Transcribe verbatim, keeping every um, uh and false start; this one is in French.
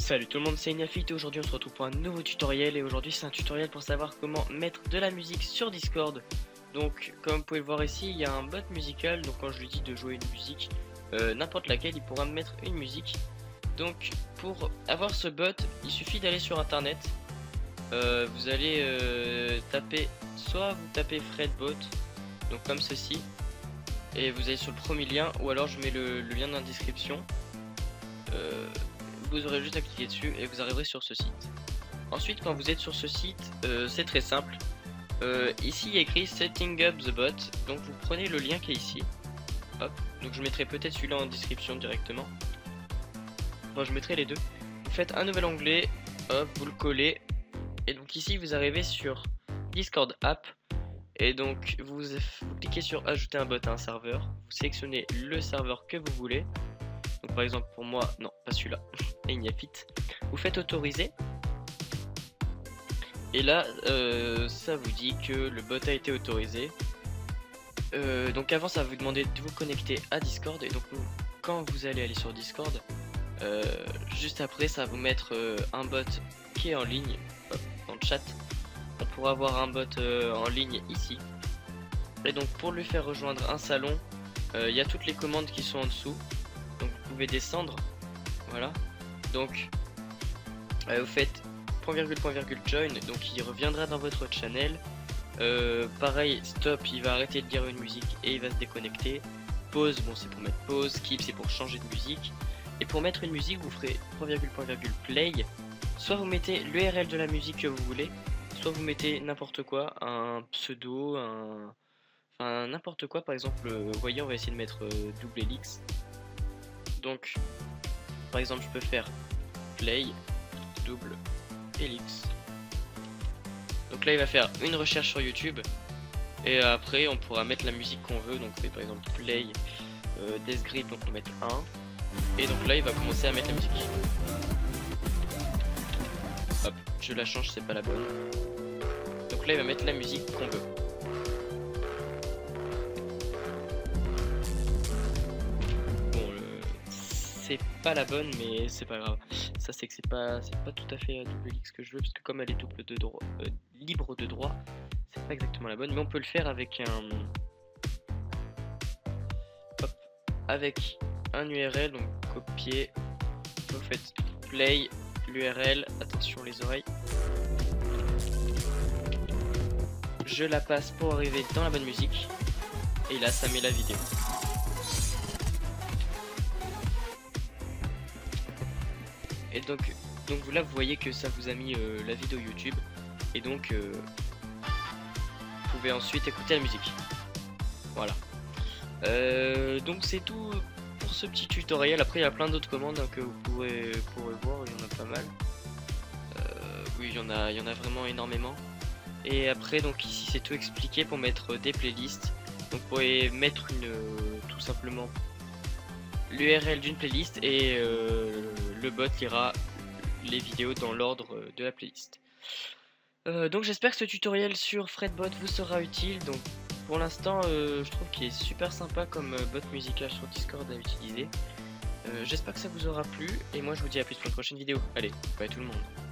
Salut tout le monde, c'est Ignafit et aujourd'hui on se retrouve pour un nouveau tutoriel et aujourd'hui c'est un tutoriel pour savoir comment mettre de la musique sur Discord. Donc comme vous pouvez le voir ici, il y a un bot musical, donc quand je lui dis de jouer une musique, euh, n'importe laquelle, il pourra me mettre une musique. Donc pour avoir ce bot, il suffit d'aller sur internet, euh, vous allez euh, taper, soit vous tapez Fredbot, donc comme ceci, et vous allez sur le premier lien, ou alors je mets le, le lien dans la description. Euh, Vous aurez juste à cliquer dessus et vous arriverez sur ce site. Ensuite, quand vous êtes sur ce site, euh, c'est très simple. Euh, ici, il y a écrit Setting up the bot. Donc, vous prenez le lien qui est ici. Hop. Donc, je mettrai peut-être celui-là en description directement. Moi, je mettrai les deux. Vous faites un nouvel onglet. Hop, vous le collez. Et donc, ici, vous arrivez sur Discord App. Et donc, vous, vous cliquez sur Ajouter un bot à un serveur. Vous sélectionnez le serveur que vous voulez. Donc par exemple pour moi, non pas celui-là, Ignafit. Vous faites autoriser. Et là, euh, ça vous dit que le bot a été autorisé. Euh, donc avant ça va vous demander de vous connecter à Discord. Et donc quand vous allez aller sur Discord, euh, juste après ça va vous mettre euh, un bot qui est en ligne, hop, dans le chat. On pourra avoir un bot euh, en ligne ici. Et donc pour lui faire rejoindre un salon, il euh, y a toutes les commandes qui sont en dessous. Donc vous pouvez descendre, voilà. Donc euh, vous faites point virgule point virgule join, donc il reviendra dans votre channel. Euh, pareil, stop, il va arrêter de lire une musique et il va se déconnecter. Pause, bon c'est pour mettre pause. Skip, c'est pour changer de musique. Et pour mettre une musique, vous ferez point virgule point virgule play. Soit vous mettez l'U R L de la musique que vous voulez, soit vous mettez n'importe quoi, un pseudo, un, enfin n'importe quoi. Par exemple, euh, vous voyez, on va essayer de mettre euh, double helix. Donc, par exemple, je peux faire play double helix. Donc là, il va faire une recherche sur YouTube. Et après, on pourra mettre la musique qu'on veut. Donc, par exemple, play euh, Death Grip, donc on va mettre un. Et donc là, il va commencer à mettre la musique. Hop, je la change, c'est pas la bonne. Donc là, il va mettre la musique qu'on veut. C'est pas la bonne, mais c'est pas grave. Ça c'est que c'est pas c'est pas tout à fait double X que je veux, parce que comme elle est double de droit, euh, libre de droit, c'est pas exactement la bonne, mais on peut le faire avec un hop, avec un U R L. Donc copier, vous faites play l'U R L, attention les oreilles, je la passe pour arriver dans la bonne musique et là ça met la vidéo. Et donc, donc là vous voyez que ça vous a mis euh, la vidéo YouTube. Et donc euh, vous pouvez ensuite écouter la musique. Voilà. Euh, donc c'est tout pour ce petit tutoriel. Après il y a plein d'autres commandes hein, que vous pourrez, pourrez voir. Il y en a pas mal. Euh, oui, il y en a, il y en a vraiment énormément. Et après donc ici c'est tout expliqué pour mettre des playlists. Donc vous pouvez mettre une euh, tout simplement l'U R L d'une playlist et euh, le bot lira les vidéos dans l'ordre de la playlist. Euh, donc j'espère que ce tutoriel sur Fredbot vous sera utile. Donc pour l'instant euh, je trouve qu'il est super sympa comme euh, bot musical sur Discord à utiliser. Euh, j'espère que ça vous aura plu et moi je vous dis à plus pour une prochaine vidéo. Allez, bye tout le monde.